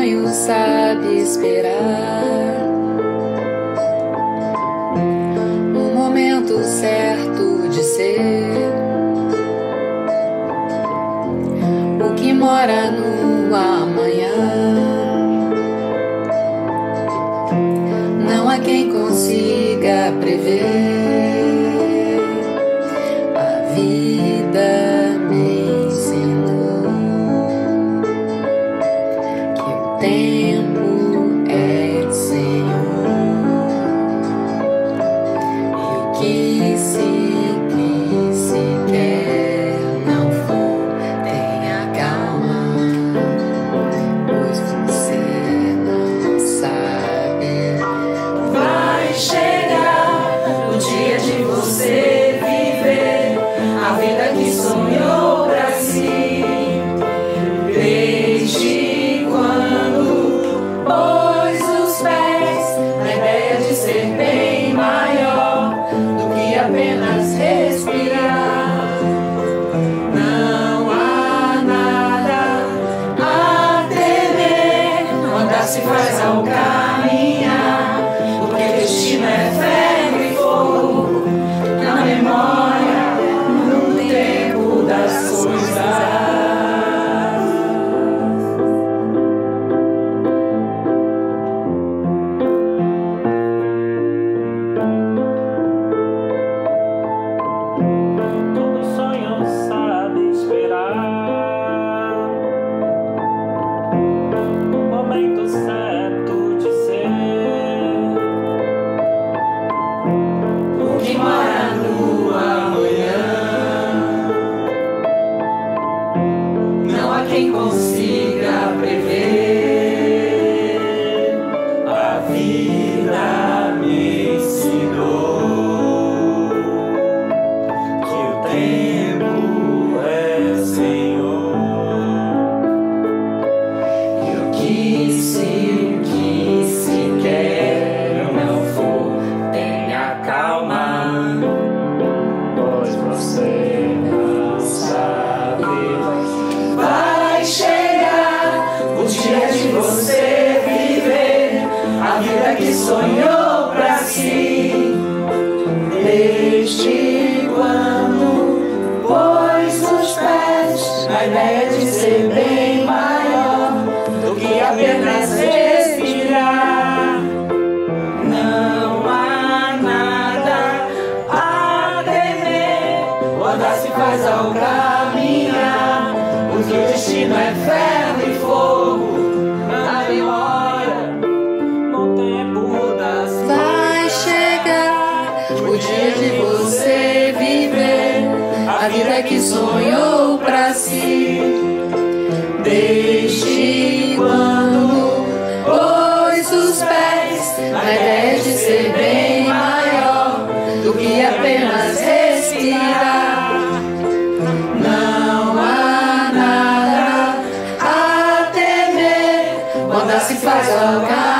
sonho sabe esperar o momento certo de ser o que mora no amanhã. Não há quem consiga prever. A vida me ensinou que o tempo é Senhor e o que se quer não for, tenha calma, pois você não sabe. Vai chegar o dia de você viver a vida que sonhou pra si. Desde quando pôs os pés na ideia de ser bem maior do que apenas respirar. Não há nada a temer, andar se faz ao caminhar, porque destino é ferro e fogo na memória, no tempo das coisas. Todo sonho sabe esperar o momento certo de ser O que mora no amanhã, não há quem consiga prever. A vida me ensinou que o tempo é Senhor e o que se quer não for, tenha calma, pois você não sabe. vai chegar o dia de você viver a vida que sonhou pra si. Desde quando pôs os pés na ideia de ser bem maior do que apenas respirar. Não há nada a temer, o andar se faz ao caminhar, porque o destino é ferro e fogo na memória, No tempo das vai chegar o dia de você viver a vida que sonhou pra si. Desde quando pôs os pés na ideia de ser bem maior do que apenas respirar. Não há nada a temer, quando se faz ao caminhar,